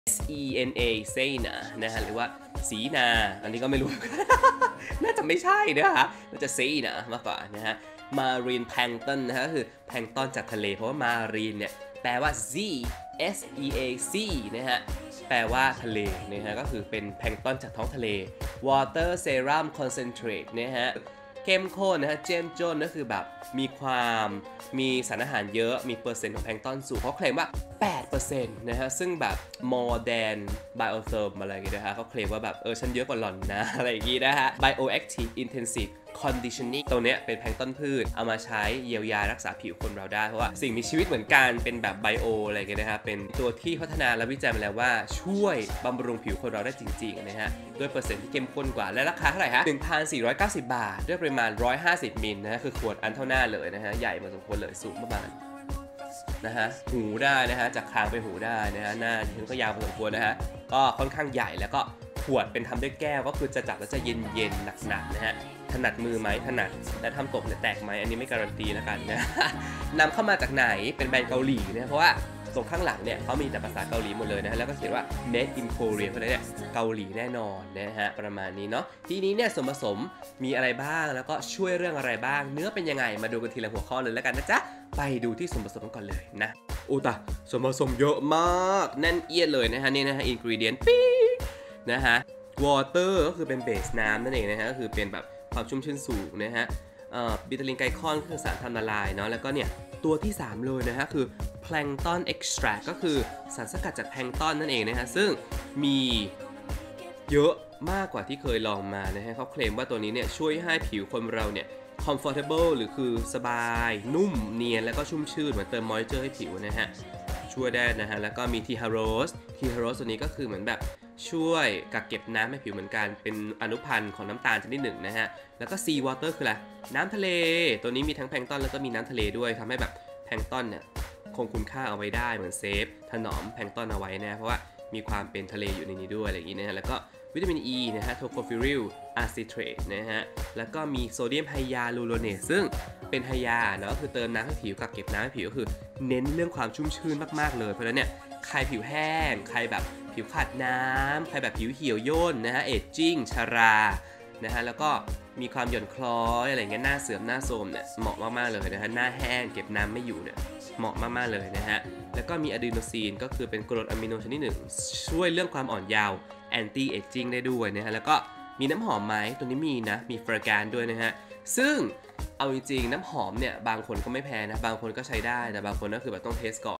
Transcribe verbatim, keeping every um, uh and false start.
S E N A เซนานะฮะหรือว่าสีนาอันนี้ก็ไม่รู้ น่าจะไม่ใช่นะคะน่าจะเซนามากกว่านะฮะ Marine Plankton นะฮะก็คือแพลงก์ต้นจากทะเลเพราะว่า Marine เนี่ยแปลว่า Z S E A C นะฮะแปลว่าทะเลนะฮะก็คือเป็นแพลงก์ต้นจากท้องทะเล Water Serum Concentrate นะฮะเข้มข้นนะฮะเจ้มจนก็คือแบบมีความมีสารอาหารเยอะมีเปอร์เซ็นต์ของแพลงก์ต้นสูงเขาเคลมว่า แปดเปอร์เซ็นต์ นะฮะซึ่งแบบ more than biotherm อะไรอย่างเงี้ยนะฮะเขาเคลมว่าแบบเออฉันเยอะกว่าหล่อนนะอะไรอย่างงี้นะฮะ bioactive intensive conditioning ตรงเนี้ยเป็นแพลงก์ต้นพืชเอามาใช้เยียวยารักษาผิวคนเราได้เพราะว่าสิ่งมีชีวิตเหมือนกันเป็นแบบไบโออะไรอย่างเงี้ยนะฮะเป็นตัวที่พัฒนาและวิจัยมาแล้วว่าช่วยบำรุงผิวคนเราได้จริงๆนะฮะด้วยเปอร์เซ็นต์ที่เข้มข้นกว่าและราคาเท่าไหร่ฮะ หนึ่งพันสี่ร้อยเก้าสิบ บาทด้วยปริมาณหนึ่งร้อยห้าสิบมิลนะฮะคือขวดอันเท่าหน้าเลยนะฮะใหญ่พอสมควรเลยสูงประมาณนะฮะหูได้นะฮะจากคางไปหูได้นะฮะหน้าที่ก็ยาวพอสมควรนะฮะก็ค่อนข้างใหญ่แล้วก็ขวดเป็นทำด้วยแก้วก็คือจะจับแล้วจะเย็นๆหนักๆนะฮะถนัดมือไหมถนัดและทำตกเนี่ยแตกไหมอันนี้ไม่การันตีแล้วกันนะ นำเข้ามาจากไหนเป็นแบรนด์เกาหลีนะเพราะว่าตรงข้างหลังเนี่ยเขามีแต่ภาษาเกาหลีหมดเลยนะฮะแล้วก็เขียนว่า made in Korea เพราะฉะนั้นเนี่ยเกาหลีแน่นอนนะฮะประมาณนี้เนาะทีนี้เนี่ยส่วนผสมมีอะไรบ้างแล้วก็ช่วยเรื่องอะไรบ้างเนื้อเป็นยังไงมาดูกันทีละหัวข้อเลยแล้วกันนะจ๊ะไปดูที่ส่วนผสมกันก่อนเลยนะอุตะส่วนผสมเยอะมากแน่นเอียดเลยนะฮะนี่นะฮะ ingredient ปิ๊งนะฮะ water ก็คือเป็นเบสน้ำนั่นเองนะฮะก็คือเป็นแบบความชุ่มชื้นสูงนะฮะบิทาลินไกลคอนคือสารทำละลายเนาะแล้วก็เนี่ยตัวที่สามเลยนะฮะคือ plankton extract ก็คือสารสกัดจากแพลงก์ต้นนั่นเองนะฮะซึ่งมีเยอะมากกว่าที่เคยลองมานะฮะเขาเคลมว่าตัวนี้เนี่ยช่วยให้ผิวคนเราเนี่ย comfortable หรือคือสบายนุ่มเนียนแล้วก็ชุ่มชื่นเหมือนเติม moisture ให้ผิวนะฮะช่วยได้นะฮะแล้วก็มี ที ฮาร์ โรส ที ฮาร์ โรส ตัวนี้ก็คือเหมือนแบบช่วยกักเก็บน้ำให้ผิวเหมือนกันเป็นอนุพันธ์ของน้ำตาลชนิดหนึ่งนะฮะแล้วก็ sea water คืออะไรน้ำทะเลตัวนี้มีทั้งแพลงก์ต้นแล้วก็มีน้ำทะเลด้วยทำให้แบบแพลงก์ต้นเนี่ยคงคุณค่าเอาไว้ได้เหมือนเซฟถนอมแพลงก์ต้นเอาไว้นะเพราะว่ามีความเป็นทะเลอยู่ในนี้ด้วยอะไรอย่างนี้นะฮะแล้วก็วิตามิน E นะฮะโทโคฟิริลอะซิเทรตนะฮะแล้วก็มีโซเดียมไฮยาลูโรเนตซึ่งเป็นไฮยาเนาะคือเติมน้ำให้ผิวกักเก็บน้ำให้ผิวก็คือเน้นเรื่องความชุ่มชื้นมากๆเลยเพราะฉะนั้นเนี่ยใครผิวแห้งใครแบบผิวขาดน้ำใครแบบผิวเหี่ยวย่นนะฮะเอจจิ้งชรานะฮะแล้วก็มีความหย่อนคล้อยอะไรเงี้ยหน้าเสื่อมหน้าโทรมเนี่ยเหมาะมากๆเลยนะฮะหน้าแห้งเก็บน้ำไม่อยู่เนี่ยเหมาะมากๆเลยนะฮะแล้วก็มีอะดีโนซีนก็คือเป็นกรดอะมิโนชนิดหนึ่งช่วยเรื่องความอ่อนเยาว์แอนตี้เอจจิ้งได้ด้วยนะฮะแล้วก็มีน้ำหอมไหมตัวนี้มีนะมีเฟรแกรนด้วยนะฮะซึ่งเอาจริงๆน้ำหอมเนี่ยบางคนก็ไม่แพ้นะบางคนก็ใช้ได้แต่บางคนก็คือแบบต้องเทสก่อ